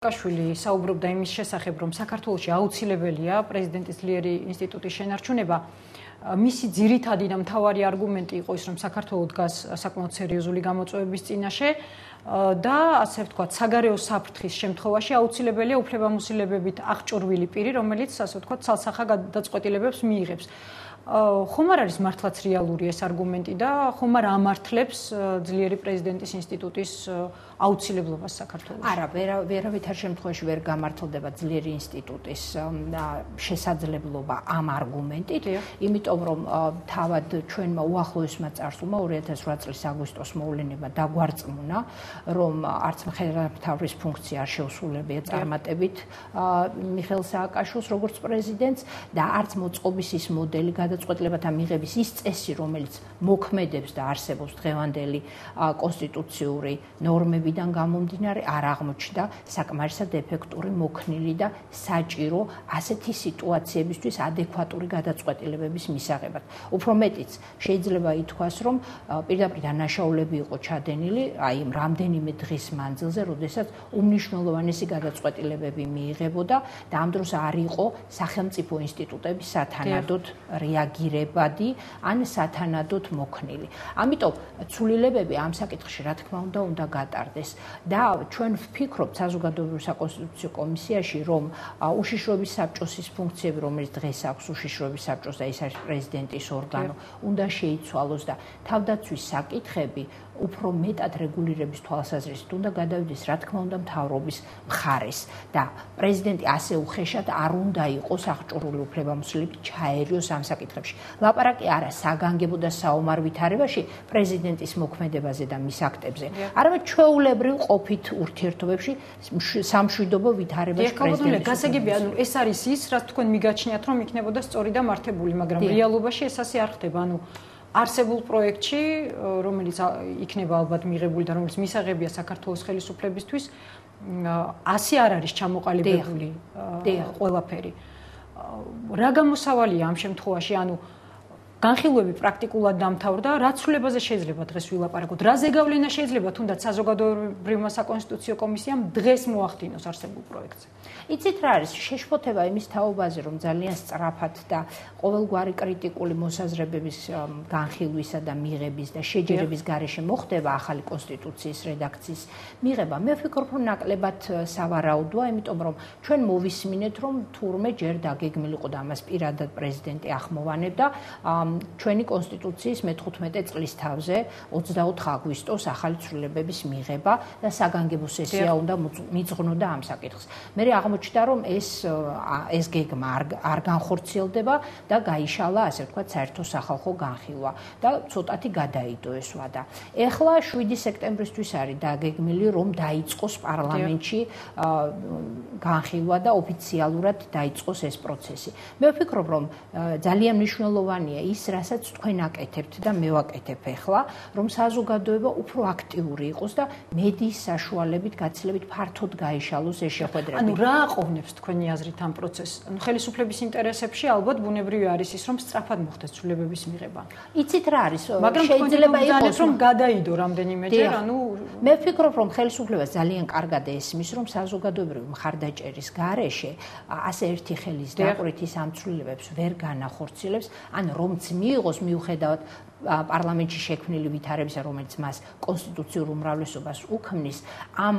სესიაშვილი საუბრობდა იმის შესახებ, რომ საქართველოში აუცილებელია პრეზიდენტის ძლიერი ინსტიტუტის შენარჩუნება. მისი ძირითადი და მთავარი არგუმენტი იყო ის, რომ საქართველო დგას საკმაოდ სერიოზული გამოწვევების წინაშე და ასე ვთქვათ, საგარეო საფრთხის შემთხვევაში აუცილებელია უფლებამოსილებებით აღჭურვილი პირი, რომელიც ასე ვთქვათ, ცალსახა გადაწყვეტილებებს მიიღებს. ხომ არ არის მართლაც რეალური ეს არგუმენტი და ხომ არ ამართლებს ძლიერი პრეზიდენტის ინსტიტუტის აუცილებლობას საქართველოში? არა, ვერავითარ შემთხვევაში ვერ გამართლდება ძლიერი ინსტიტუტის შესაძლებლობა ამ არგუმენტით, იმიტომ რომ თავად ჩვენმა უახლოესმა წარსულმა 2008 წლის აგვისტოს მოვლენება დაგვარწმუნა, რომ არც მხედართმთავრის ფუნქცია არ შეუსრულებია წარმატებით მიხეილ სააკაშვილს როგორც პრეზიდენტს და არც მოწყობის ის მოდელი გადაწყვეტილებათა მიღების ის წესი, რომელიც მოქმედებს და არსებობს დღევანდელი კონსტიტუციური ნორმებიდან გამომდინარე, არ აღმოჩნდა საკმარისად ეფექტური, მოქნილი და საჭირო ასეთი სიტუაციებისთვის ადეკვატური გადაწყვეტილებების მისაღებად. უფრო მეტიც, შეიძლება ითქვას, რომ პირდაპირ დანაშაულები იყო ჩადენილი, აი რამდენიმე დღის მანძილზე, როდესაც უმნიშვნელოვანესი გადაწყვეტილებები მიიღებოდა და ამ დროს არ იყო სახელმწიფო ინსტიტუტების სათანადოდ რეაგირებადი ან სათანადოდ მოქნილი. ამიტომ ცვლილებები ამ საკითხში რა თქმა უნდა გატარდეს და ჩვენ ვფიქრობთ საზოგადოებრივ საკონსტიტუციო კომისიაში, რომ უშიშროების საბჭოს ის ფუნქციები, რომელიც დღეს აქვს უშიშროების საბჭოს და ის არის პრეზიდენტის ორგანო, უნდა შეიცვალოს და თავდაცვის საკითხები უფრო მეტად რეგულირების თვალსაზრისით უნდა გადავიდეს, რა თქმა უნდა, მთავრობის მხარეს და პრეზიდენტი ასე უხეშად არ უნდა იყოს აღჭურვილი უფლებამოსილებით ჩაერიოს ამ საკითხებში. ლაპარაკი არა საგანგებო და საომარ ვითარებაში პრეზიდენტის მოქმედებაზე და მის აქტებზე, არამედ ჩვეულებრივ ყოფით ურთიერთობებში სამშვიდობო ვითარებაში პრეზიდენტის. გასაგები, ანუ ეს არის ის, რაც თქვენ მიგაჩნიათ, რომ იქნებოდა სწორი და მართებული, მაგრამ რეალობაში ეს ასე არ ხდება. ანუ არსებულ პროექტში, რომელიც იქნება ალბათ მიღებული და რომელიც მისაღებია საქართველოს ხელისუფლებისთვის, ასე არ არის ჩამოყალიბებული ყველაფერი. რა გამოსავალია ამ შემთხვევაში, ანუ განხილვები პრაქტიკულად დამთავრდა, რა ცვლილებაზე შეიძლება დღეს ვილაპარაკოთ? რა ზეგავლენა შეიძლება თუნდაც საზოგადოებრივმა საკონსტიტუციო კომისიამ დღეს მოახდინოს არსებულ პროექტზე? იცით რა არის შეშფოთება იმის თაობაზე, რომ ძალიან სწრაფად და ყოველგვარი კრიტიკული მოსაზრებების განხილვისა და მიღების და შეჯერების გარეშე მოხდება ახალი კონსტიტუციის რედაქციის მიღება. მე ვფიქრობ, რომ ნაკლებად სავარაუდოა, იმიტომ რომ ჩვენ მოვისმინეთ, რომ თურმე ჯერ დაგეგმილიყო და ამას პირადად პრეზიდენტი ახმოვანებდა ჩვენი კონსტიტუციის მე-15 წლის თავზე 24 აგვისტოს ახალი ცვლილებების მიღება და საგანგებო სესია უნდა მიძღვნოდა ამ საკითხს. მე აღმოჩნდა, რომ ეს გეგმა არ განხორციელდება და გაიშალა, ასე ვთქვათ, საერთო სახალხო განხილვა და ცოტათი გადაიდო ეს ვადა. ეხლა 7 სექტემბრისთვის არის დაგეგმილი, რომ დაიწყოს პარლამენტში განხილვა და ოფიციალურად დაიწყოს ეს პროცესი. მე ვფიქრობ, რომ ძალიან მნიშვნელოვანია ის, რასაც თქვენ აკეთებთ და მე ვაკეთებ ახლა, რომ საზოგადოება უფრო აქტიური იყოს და მედიის საშუალებით გაცილებით ფართოდ გაიშალოს ეს შეხვედრები. ანუ რა აყოვნებს თქვენი აზრით ამ პროცესს? ანუ ხელისუფლების ინტერესებში ალბათ ბუნებრივი არის ის, რომ სწრაფად მოხდეს ცვლილებების მიღება. იცით რა არის? მაგრამ შეიძლება იყოს, რომ გადაიდო რამდენიმეჯერ, ანუ მე ვფიქრობ, რომ ხელისუფლებას ძალიან კარგად ესმის, რომ საზოგადოებრივი მხარდაჭერის გარეშე ასე ერთი ხელის დაყრით ის ამ ცვლილებებს ვერ განახორციელებს, ან რომც მიიღოს მიუხედავად პარლამენტში შექმნილი ვითარებისა, რომელიც მას კონსტიტუციურ უმრავლესობას უქმნის, ამ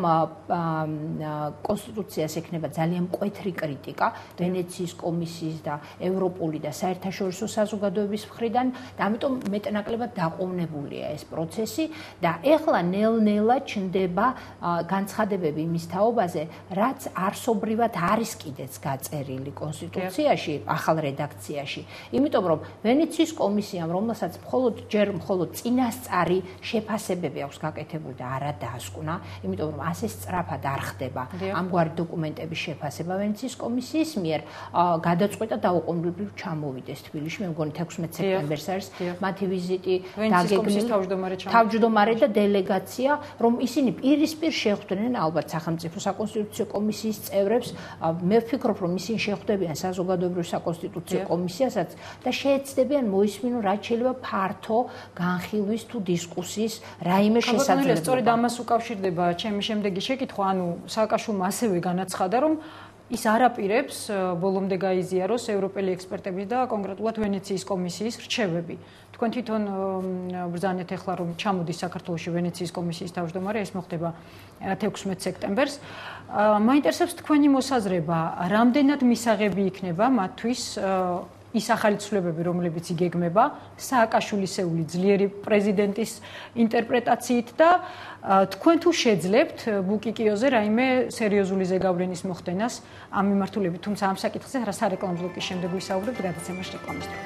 კონსტიტუციას ექნება ძალიან მკვეთრი კრიტიკა ვენეციის კომისიის და ევროპული და საერთაშორისო საზოგადოების მხრიდან და ამიტომ მეტნაკლებად დაყოვნებულია ეს პროცესი და ეხლა ნელ-ნელა ჩნდება განცხადებები იმის თაობაზე, რაც არსობრივად არის კიდეც გაწერილი კონსტიტუციაში, ახალ რედაქციაში. იმიტომ რომ ვენეციის კომისიამ, რომელსაც მხოლოდ წინასწარი შეფასებები აქვს გაკეთებული და არა დაასკვნა, იმიტომ რომ ასე სწრაფად არ ხდება ამგვარი დოკუმენტების შეფასება ვენეციის კომისიის მიერ, გადაწყვეტა დაუყოვნებლივ ჩამოვიდეს თბილისში. მე მგონი 16 სექტემბერს არის მათი ვიზიტი დაგეგმილი, თავმჯდომარე და დელეგაცია, რომ ისინი პირისპირ შეხვდნენ ალბათ სახელმწიფო საკონსტიტუციო კომისიის წევრებს. მე ვფიქრობ, რომ ისინი შეხვდებიან საზოგადოებრივ საკონსტიტუციო კომისიასაც და შეეცდებიან მოისმინონ, რაც შეიძლება ფართო განხილვის თუ დისკუსიის რაიმე შესაძლებლობა. სწორედ ამას უკავშირდება ჩემი შემდეგი შეკითხვა, ანუ სააკაშვილმა ასევე განაცხადა, რომ ის არ აპირებს ბოლომდე გაიზიაროს ევროპელი ექსპერტების და კონკრეტულად ვენეციის კომისიის რჩევები. თქვენ თვითონ ბრძანეთ ახლა რომ ჩამოდის საქართველოში ვენეციის კომისიის თავმჯდომარე, ეს მოხდება 16 სექტემბერს. მაინტერესებს თქვენი მოსაზრება, რამდენად მისაღები იქნება მათთვის ის ახალი ცვლილებები, რომლებიც იგეგმება სააკაშვილისეული ძლიერი პრეზიდენტის ინტერპრეტაციით და თქვენ თუ შეძლებთ ბუკიკიოზე რაიმე სერიოზული ზეგავლენის მოხდენას ამ მიმართულებით, თუმცა ამ საკითხზე სარეკლამო ბლოკის შემდეგ ვისაუბრებთ გადაცემაში რეკლამისთან.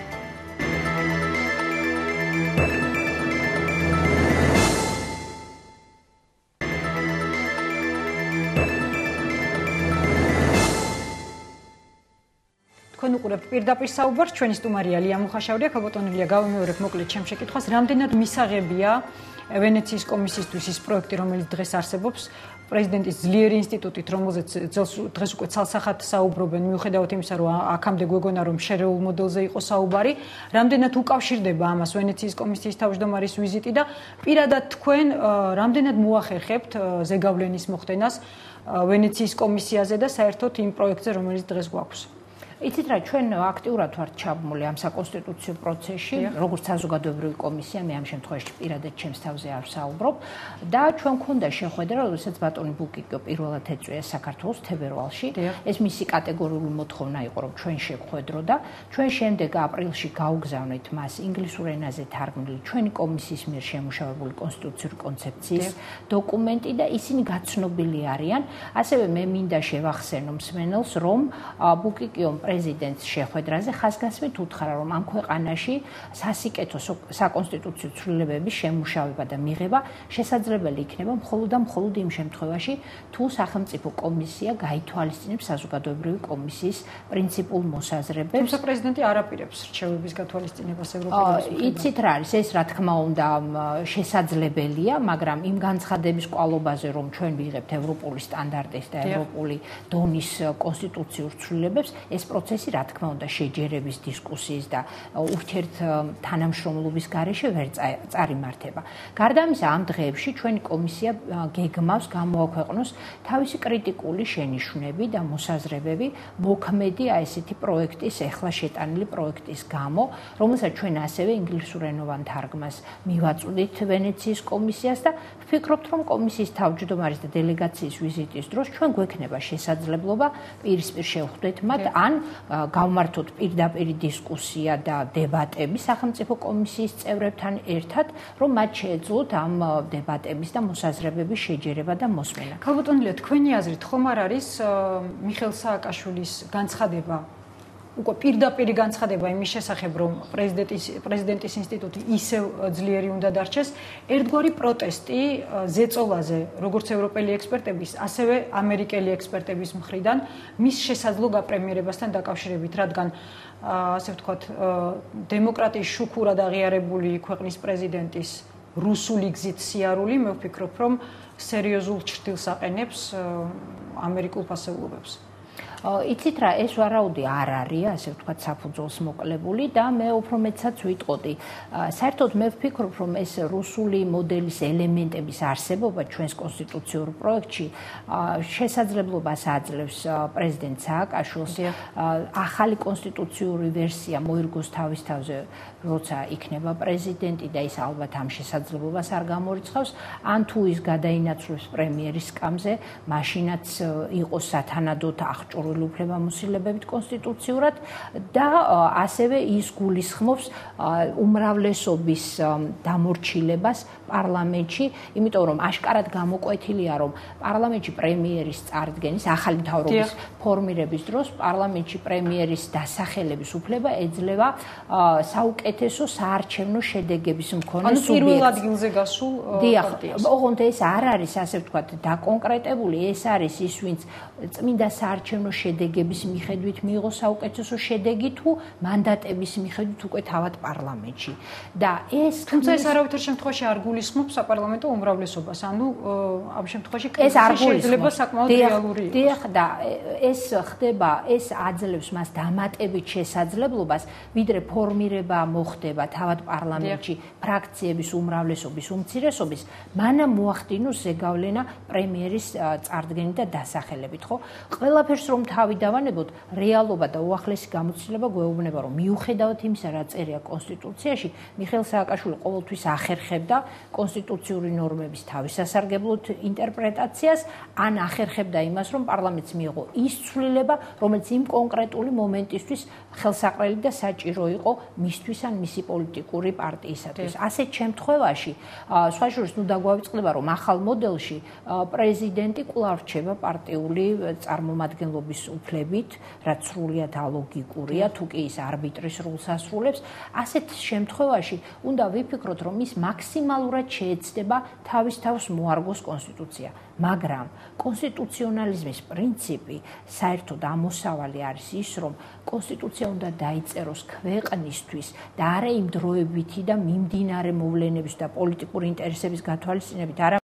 თქვენ უყურებთ პირდაპირ საუბარს, ჩვენი სტუმარია ლია მუხაშავრია, ქალბატონელია გავიმეორებ მოკლედ ჩემ შეკითხვას, რამდენად მისაღებია ვენეციის კომისიისთვის ის პროექტი, რომელიც დღეს არსებობს, პრეზიდენტის ძლიერი ინსტიტუტით, რომელზეც დღეს უკვე ცალსახად საუბრობენ, მიუხედავად იმისა, რომ აქამდე გვეგონა, რომ შერეულ მოდელზე იყო საუბარი, რამდენად უკავშირდება ამას ვენეციის კომისიის თავმჯდომარის ვიზიტი და პირადად თქვენ რამდენად მოახერხებთ ზეგავლენის მოხდენას ვენეციის კომისიაზე და საერთოდ იმ პროექტზე, რომელიც დღეს გვაქვს. იცით რა, ჩვენ აქტიურად ვართ ჩაბმული ამ საკონსტიტუციო პროცესში, როგორც საზოგადოებრივი კომისია, მე ამ შემთხვევაში პირადად ჩემს თავზე არ ვსაუბრობ და ჩვენ გვქონდა შეხვედრა, როდესაც ბატონი ბუკიკიო პირველად ეწვია საქართველოს თებერვალში. ეს მისი კატეგორიული მოთხოვნა იყო, რომ ჩვენ შევხვედრო და ჩვენ შემდეგ აპრილში გაუგზავნით მას ინგლისურ ენაზე თარგმნილი ჩვენი კომისიის მიერ შემუშავებული კონსტიტუციური კონცეფციის დოკუმენტი და ისინი გაცნობილი არიან. ასევე მე მინდა შევახსენო მსმენელს, რომ ბუკიკიომ პრეზიდენტს შეხვედრაზე ხაზგასმით უთხრა, რომ ამ ქვეყანაში სასიკეთო საკონსტიტუციო ცვლილებების შემუშავება და მიღება შესაძლებელი იქნება მხოლოდ იმ შემთხვევაში, თუ სახელმწიფო კომისია გაითვალისწინებს საზოგადოებრივი კომისიის პრინციპულ მოსაზრებებს. თუმცა პრეზიდენტი არ აპირებს რჩევების გათვალისწინებას ევროპელის მხრიდან. იცით რა არის, ეს რა თქმა უნდა შესაძლებელია, მაგრამ იმ განცხადების კვალობაზე, რომ ჩვენ ვიღებთ ევროპული სტანდარტის და ევროპული დონის კონსტიტუციურ ცვლილებებს, ეს პროცესი რა თქმა უნდა შეჯერების, დისკუსიის და ურთიერთ თანამშრომლობის გარეშე ვერ წარიმართება. გარდა ამისა, ამ დღეებში ჩვენი კომისია გეგმავს გამოაქვეყნოს თავისი კრიტიკული შენიშვნები და მოსაზრებები მოქმედი ესეთი პროექტის, ახლა შეტანილი პროექტის გამო, რომელსაც ჩვენ ასევე ინგლისურენოვან თარგმნას მივაწვდით ვენეციის კომისიას და ვფიქრობთ, რომ კომისიის თავმჯდომარის და დელეგაციის ვიზიტის დროს ჩვენ გვექნება შესაძლებლობა პირისპირ შევხვდეთ მათ ან გავმართოთ პირდაპირი დისკუსია და დებატები სახელმწიფო კომისიის წევრებთან ერთად, რომ მათ შეეძლოთ ამ დებატების და მოსაზრებების შეჯერება და მოსმენა. ქალბატონელია, თქვენი აზრით ხომ არ არის მიხეილ სააკაშვილის განცხადება, უკვე პირდაპირი განცხადება იმის შესახებ, რომ პრეზიდენტის ინსტიტუტი ისევ ძლიერი უნდა დარჩეს, ერთგვარი პროტესტი ზეწოლაზე, როგორც ევროპელი ექსპერტების, ასევე ამერიკელი ექსპერტების მხრიდან მის შესაძლო გაპრემიერებასთან დაკავშირებით, რადგან ასე ვთქვათ, დემოკრატიის შუქურად აღიარებული ქვეყნის პრეზიდენტის რუსული გზით სიარული, მე ვფიქრობ, რომ სერიოზულ ჩრდილს აყენებს ამერიკულ ფასეულობებს. იცით რა, ეს ვარაუდი არ არის, ასე ვთქვათ, საფუძველს მოკლებული და მე უფრო მეტსაც ვიტყოდი. საერთოდ მე ვფიქრობ, რომ ეს რუსული მოდელის ელემენტების არსებობა ჩვენს კონსტიტუციურ პროექტში შესაძლებლობას აძლევს პრეზიდენტ სააკაშვილს ახალი კონსტიტუციური ვერსია მოირგოს თავის თავზე, როცა იქნება პრეზიდენტი და ის ალბათ ამ შესაძლებლობას არ გამორიცხავს, ან თუ ის გადაინაცვლებს პრემიერის სკამზე, მაშინაც იყოს სათანადოდ აღჭურვილი უფლებამოსილებებით კონსტიტუციურად და ასევე ის გულისხმობს უმრავლესობის დამორჩილებას პარლამენტში, იმიტომ რომ აშკარად გამოკვეთილია, რომ პარლამენტში პრემიერის წარდგენის, ახალი მთავრობის ფორმირების დროს პარლამენტში პრემიერის დასახელების უფლება ეძლევა საუკეთესო საარჩევნო შედეგების მქონე სუბიექტს. ანუ პირველ ადგილზე გასულ პარტიას. ოღონდ ეს არ არის, ასე ვთქვათ, დაკონკრეტებული, ეს არის ის, ვინც წმინდა საარჩევნო შედეგების მიხედვით მიიღო საუკეთესო შედეგი თუ მანდატების მიხედვით უკვე თავად პარლამენტში. და თუმცა ეს არავითარ შემთხვევაში არ გულისხმობს საპარლამენტო უმრავლესობას. ანუ ამ შემთხვევაში ეს არ შეიძლება საკმაოდ რეალური იყოს. დიახ, და ეს ხდება, ეს აძლევს მას დამატებით შესაძლებლობას, ვიდრე ფორმირება მოხდება თავად პარლამენტში ფრაქციების უმრავლესობის უმცირესობის, მანამ მოახდინოს ზეგავლენა პრემიერის წარდგენით და დასახელებით, ხო? ყველაფერს რომ თავი დავანებოთ, რეალობა და უახლესი გამოცდილება გვეუბნება, რომ მიუხედავად იმისა, რა წერია კონსტიტუციაში, მიხეილ სააკაშვილი ყოველთვის ახერხებდა კონსტიტუციური ნორმების თავისასარგებლოდ ინტერპრეტაციას, ან ახერხებდა იმას, რომ პარლამენტს მიიღო ის ცვლილება, რომელიც იმ კონკრეტული მომენტისთვის ხელსაყრელი და საჭირო იყო მისთვის ან მისი პოლიტიკური პარტიისათვის. ასეთ შემთხვევაში, სხვა შორის, დაგვავიწყდება, რომ ახალ მოდელში პრეზიდენტი კვლავ რჩება პარტიული წარმომადგენლობის უფლებით, რაც სრულიად ალოგიკურია, თუ კი ის არბიტრის როლს ასრულებს. ასეთ შემთხვევაში უნდა ვიფიქროთ, რომ ის მაქსიმალურად შეეცდება თავის თავს მოარგოს კონსტიტუცია. მაგრამ კონსტიტუციონალიზმის პრინციპი საერთოდ ამოსავალი არის ის, რომ კონსტიტუცია უნდა დაიწეროს ქვეყნისთვის და არა იმ დროებითი და მიმდინარე მოვლენების და პოლიტიკური ინტერესების გათვალისწინებით,